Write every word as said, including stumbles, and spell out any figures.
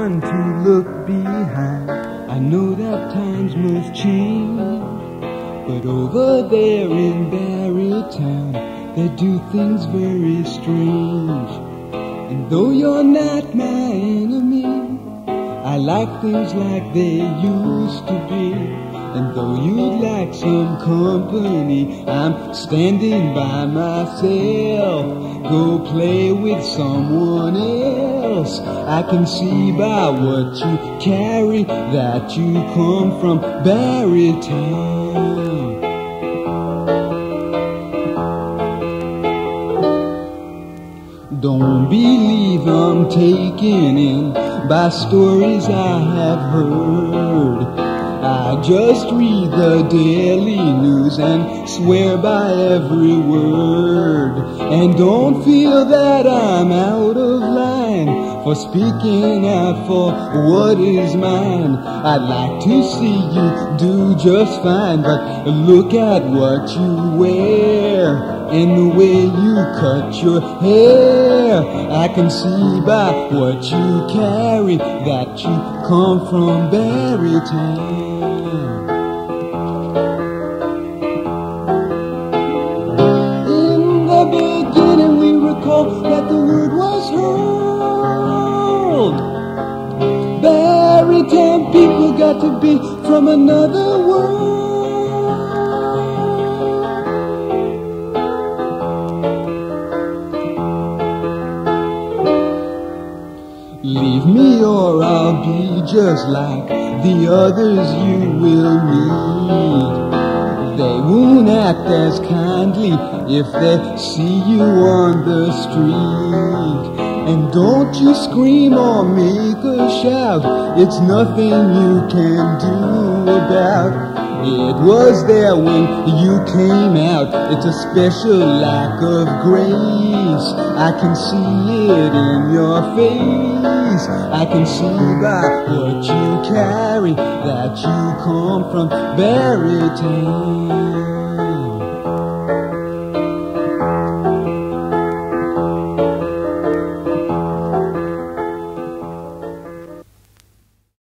one to look behind. I know that times must change, but over there in Barrytown, they do things very strange. And though you're not my enemy, I like things like they used to be. And though you'd like some company, I'm standing by myself. Go play with someone else. I can see by what you carry that you come from Barrytown. Don't believe I'm taken in by stories I have heard. I just read the daily news and swear by every word. And don't feel that I'm out of line for speaking out for what is mine. I'd like to see you do just fine, but look at what you wear and the way you cut your hair. I can see by what you carry that you come from Barrytown. In the beginning we recall that the word was heard. Barrytown people got to be from another world. Leave me or I'll be just like the others you will meet. They won't act as kindly if they see you on the street. And don't you scream or make a shout, it's nothing you can do about. It was there when you came out. It's a special lack of grace. I can see it in your face. I can see by what you carry that you come from Barrytown.